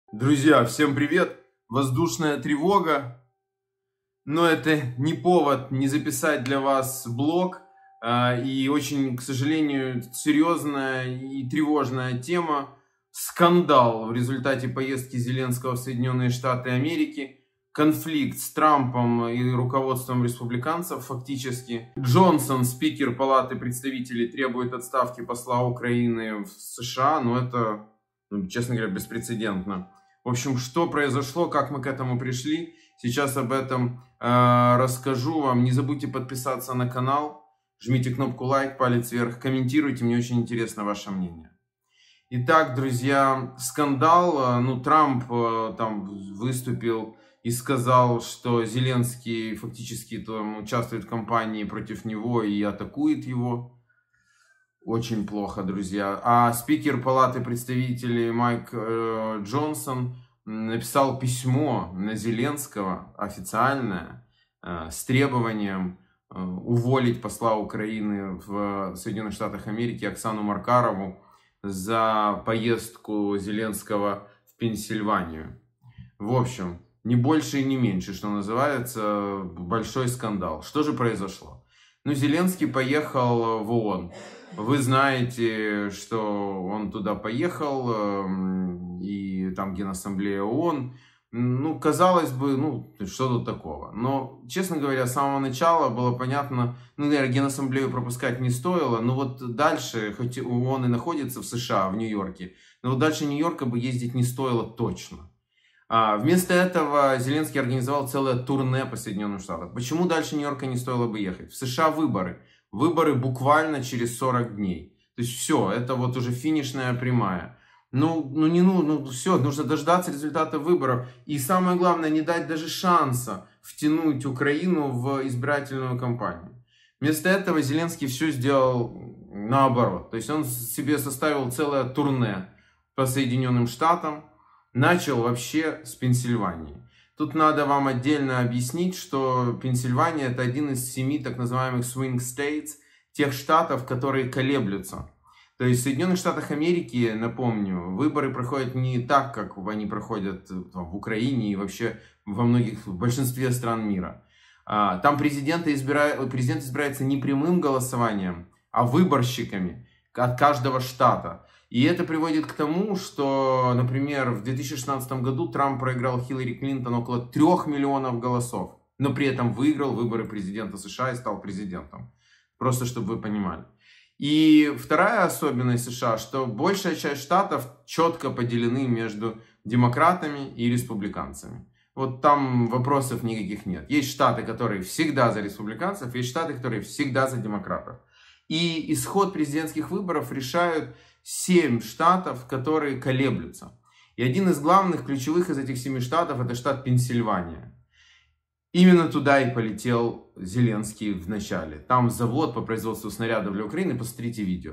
Друзья, всем привет! Воздушная тревога, но это не повод не записать для вас блог. И очень, к сожалению, серьезная и тревожная тема. Скандал в результате поездки Зеленского в Соединенные Штаты Америки. Конфликт с Трампом и руководством республиканцев фактически. Джонсон, спикер Палаты представителей, требует отставки посла Украины в США. Но это, честно говоря, беспрецедентно. В общем, что произошло, как мы к этому пришли, сейчас об этом расскажу вам. Не забудьте подписаться на канал, жмите кнопку лайк, палец вверх, комментируйте, мне очень интересно ваше мнение. Итак, друзья, скандал. Трамп там выступил и сказал, что Зеленский фактически там участвует в кампании против него и атакует его. Очень плохо, друзья. А спикер Палаты представителей Майк Джонсон написал письмо на Зеленского, официальное, с требованием уволить посла Украины в Соединенных Штатах Америки Оксану Маркарову за поездку Зеленского в Пенсильванию. В общем, не больше и не меньше, что называется, большой скандал. Что же произошло? Зеленский поехал в ООН. Вы знаете, что он туда поехал, и там Генассамблея ООН. Казалось бы, что тут такого? Но, честно говоря, с самого начала было понятно, наверное, Генассамблею пропускать не стоило, но вот дальше, хоть ООН и находится в США, в Нью-Йорке, но вот дальше Нью-Йорка бы ездить не стоило точно. Вместо этого Зеленский организовал целое турне по Соединенным Штатам. Почему дальше Нью-Йорка не стоило бы ехать? В США выборы. Выборы буквально через 40 дней. То есть все, это вот уже финишная прямая. Все, нужно дождаться результата выборов. И самое главное, не дать даже шанса втянуть Украину в избирательную кампанию. Вместо этого Зеленский все сделал наоборот. То есть он себе составил целое турне по Соединенным Штатам. Начал вообще с Пенсильвании. Тут надо вам отдельно объяснить, что Пенсильвания это один из 7 так называемых swing states, тех штатов, которые колеблются. То есть в Соединенных Штатах Америки, напомню, выборы проходят не так, как они проходят в Украине и вообще в большинстве стран мира. Там президент избирается не прямым голосованием, а выборщиками от каждого штата. И это приводит к тому, что, например, в 2016 году Трамп проиграл Хиллари Клинтон около 3 миллионов голосов, но при этом выиграл выборы президента США и стал президентом. Просто чтобы вы понимали. И вторая особенность США, что большая часть штатов четко поделены между демократами и республиканцами. Вот там вопросов никаких нет. Есть штаты, которые всегда за республиканцев, есть штаты, которые всегда за демократов. И исход президентских выборов решают 7 штатов, которые колеблются. И один из главных, ключевых из этих 7 штатов, это штат Пенсильвания. Именно туда и полетел Зеленский в начале. Там завод по производству снарядов для Украины. Посмотрите видео.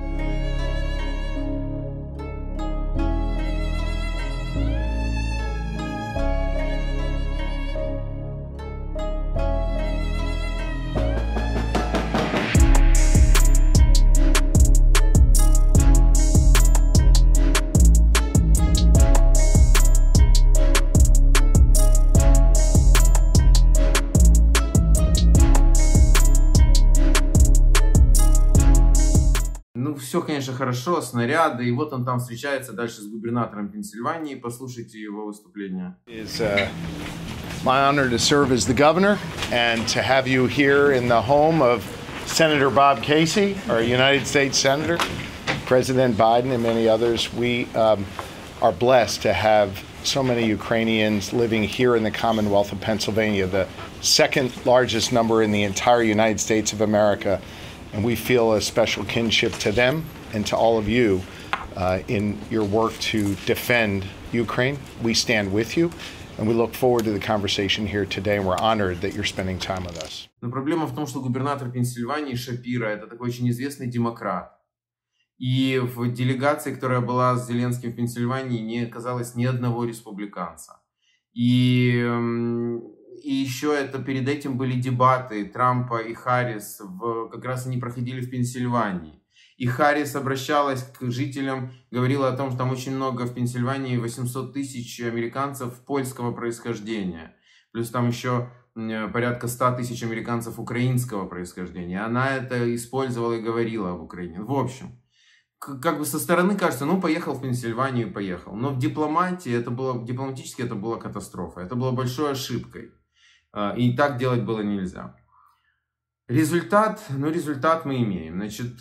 Все, конечно, хорошо, снаряды. И вот он там встречается дальше с губернатором Пенсильвании. Послушайте его выступление. It's my honor to serve as the governor and to have you here in the home of Senator Bob Casey, our United States Senator, President Biden, and many others. We are blessed to have so many Ukrainians living here in the Commonwealth of Pennsylvania, the second largest number in the entire United States of America. And we feel a special kinship to them and to all of you in your work to defend Ukraine. We stand with you, and we look forward to the conversation here today, and we're honored that you're spending time with us. Но проблема в том, что губернатор Пенсильвании Шапиро, это такой очень известный демократ. И в делегации, которая была с Зеленским в Пенсильвании, не оказалось ни одного республиканца. И еще это перед этим были дебаты Трампа и Харрис, как раз они проходили в Пенсильвании. И Харрис обращалась к жителям, говорила о том, что там очень много в Пенсильвании, 800 тысяч американцев польского происхождения. Плюс там еще порядка 100 тысяч американцев украинского происхождения. Она это использовала и говорила об Украине. В общем, как бы со стороны кажется, ну, поехал в Пенсильванию, поехал. Но в дипломатии дипломатически это была катастрофа. Это была большой ошибкой. И так делать было нельзя. Результат мы имеем. Значит,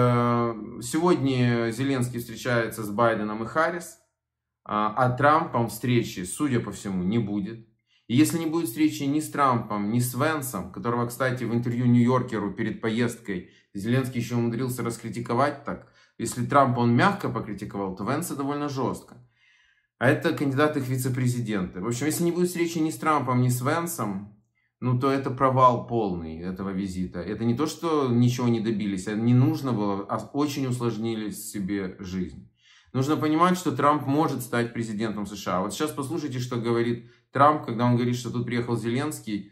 сегодня Зеленский встречается с Байденом и Харрис, а Трампом встречи, судя по всему, не будет. И если не будет встречи ни с Трампом, ни с Венсом, которого, кстати, в интервью Нью-Йоркеру перед поездкой Зеленский еще умудрился раскритиковать так. Если Трампа он мягко покритиковал, то Венса довольно жестко. А это кандидаты в вице-президенты. В общем, если не будет встречи ни с Трампом, ни с Венсом, ну, то это провал полный этого визита. Это не то, что ничего не добились, а не нужно было, а очень усложнили себе жизнь. Нужно понимать, что Трамп может стать президентом США. Вот сейчас послушайте, что говорит Трамп, когда он говорит, что тут приехал Зеленский,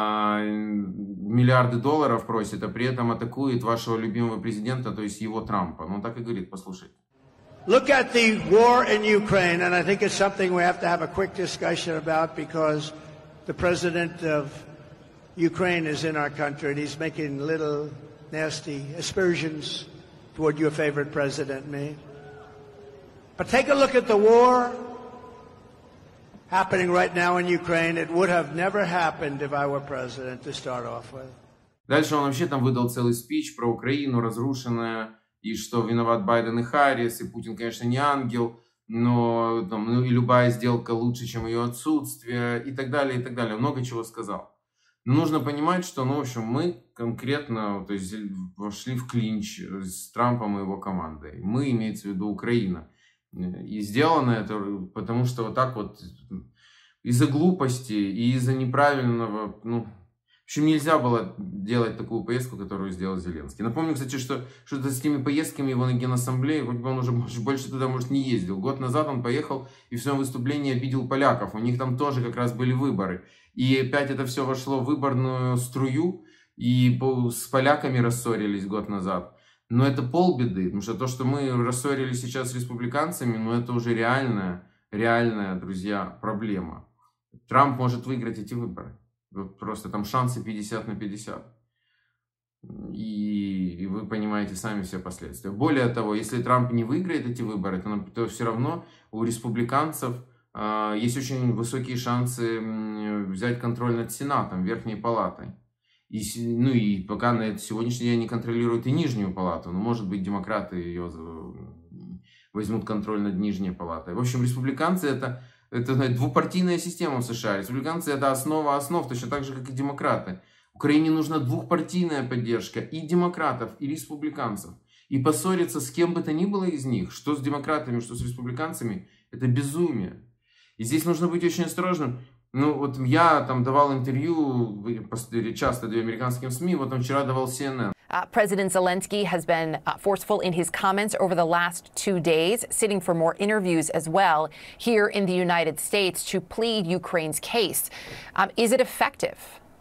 миллиарды долларов просит, а при этом атакует вашего любимого президента, то есть его Трампа. Ну, он так и говорит, послушайте. Look at the war in Ukraine, and I think it's something we have to have a quick discussion about because the president of Ukraine is in our country, and he's making little nasty aspersions toward your favorite president, me. But take a look at the war happening right now in Ukraine. It would have never happened if I were president, to start off with. Дальше он вообще там выдал целый спич про Украину, разрушенная, и что виноват Байден и Харрис, и Путин, конечно, не ангел, но там, ну, и любая сделка лучше, чем ее отсутствие, и так далее, и так далее. Много чего сказал. Но нужно понимать, что, ну, в общем, мы конкретно, то есть, вошли в клинч с Трампом и его командой. Мы, имеется в виду Украина. И сделано это потому, что вот так вот из-за глупости и из-за неправильного, ну, в общем, нельзя было делать такую поездку, которую сделал Зеленский. Напомню, кстати, что что-то с теми поездками его на Генассамблею, хоть бы он уже больше туда, может, не ездил. Год назад он поехал и в своем выступлении обидел поляков. У них там тоже как раз были выборы. И опять это все вошло в выборную струю, и с поляками рассорились год назад. Но это полбеды, потому что то, что мы рассорились сейчас с республиканцами, ну это уже реальная, друзья, проблема. Трамп может выиграть эти выборы. Просто там шансы 50 на 50. И вы понимаете сами все последствия. Более того, если Трамп не выиграет эти выборы, то все равно у республиканцев есть очень высокие шансы взять контроль над Сенатом, Верхней Палатой. Ну и пока на сегодняшний день они контролируют и Нижнюю Палату. Но может быть демократы ее возьмут контроль над Нижней Палатой. В общем, республиканцы это двупартийная система в США. Республиканцы это основа основ, точно так же, как и демократы. Украине нужна двухпартийная поддержка и демократов, и республиканцев. И поссориться с кем бы то ни было из них, что с демократами, что с республиканцами, это безумие. И здесь нужно быть очень осторожным. Ну, вот я там давал интервью часто американским СМИ, вот он вчера давал CNN. President Zelensky has been forceful in his comments over the last 2 days, sitting for more interviews as well here in the United States to plead Ukraine's case. Is it effective?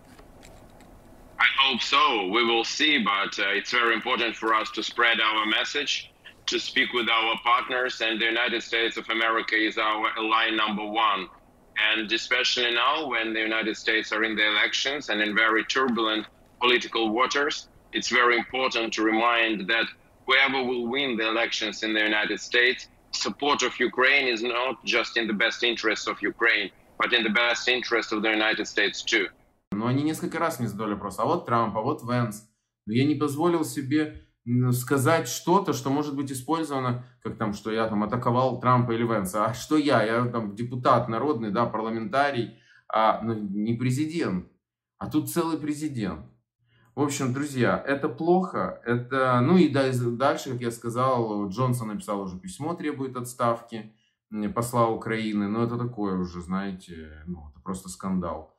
I hope so. We will see, but it's very important for us to spread our message, to speak with our partners, and the United States of America is our ally number one. And especially now, when the United States are in the elections and in very turbulent political waters, it's very important to remind that whoever will win the elections in the United States, support of Ukraine is not just in the best interests of Ukraine, but in the best interest of the United States too. Но они несколько раз мне задали вопрос, а вот Трамп, а вот Венс. Но я не позволил себе сказать что-то, что может быть использовано, как там, что я там атаковал Трампа или Венса. А что я там депутат народный, да, парламентарий, ну, не президент. А тут целый президент. В общем, друзья, это плохо. Это, ну и дальше, как я сказал, Джонсон написал уже письмо, требует отставки посла Украины. Но это такое уже, знаете, ну, это просто скандал.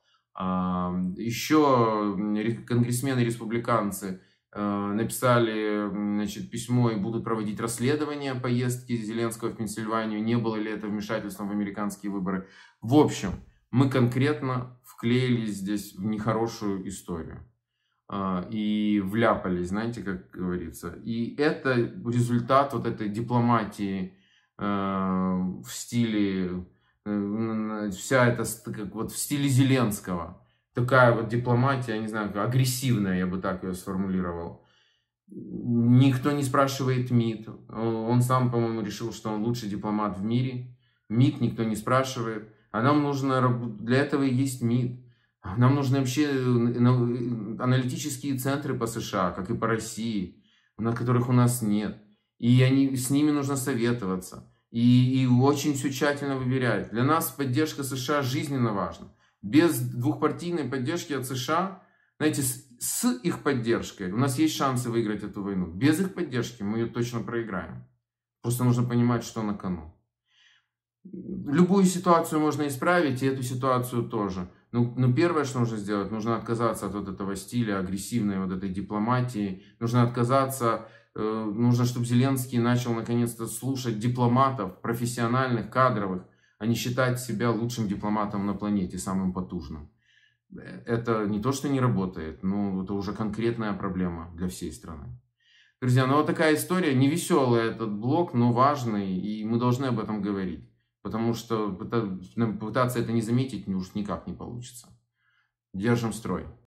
Еще конгрессмены-республиканцы написали, значит, письмо и будут проводить расследование поездки Зеленского в Пенсильванию. Не было ли это вмешательством в американские выборы. В общем, мы конкретно вклеились здесь в нехорошую историю. и вляпались, знаете, как говорится. И это результат вот этой дипломатии в стиле, вся эта, как вот в стиле Зеленского. Такая вот дипломатия, я не знаю, агрессивная, я бы так ее сформулировал. Никто не спрашивает МИД. Он сам, по-моему, решил, что он лучший дипломат в мире. МИД никто не спрашивает. А нам нужно, для этого и есть МИД. Нам нужны вообще аналитические центры по США, как и по России, на которых у нас нет. И с ними нужно советоваться. И очень все тщательно выверять. Для нас поддержка США жизненно важна. Без двухпартийной поддержки от США, знаете, с их поддержкой у нас есть шансы выиграть эту войну. Без их поддержки мы ее точно проиграем. Просто нужно понимать, что на кону. Любую ситуацию можно исправить, и эту ситуацию тоже. Но первое, что нужно сделать, нужно отказаться от вот этого стиля агрессивной вот этой дипломатии. Нужно отказаться, нужно, чтобы Зеленский начал наконец-то слушать дипломатов, профессиональных, кадровых, а не считать себя лучшим дипломатом на планете, самым потужным. Это не то, что не работает, но это уже конкретная проблема для всей страны. Друзья, ну вот такая история, невеселый этот блог, но важный, и мы должны об этом говорить. Потому что пытаться это не заметить уж никак не получится. Держим строй.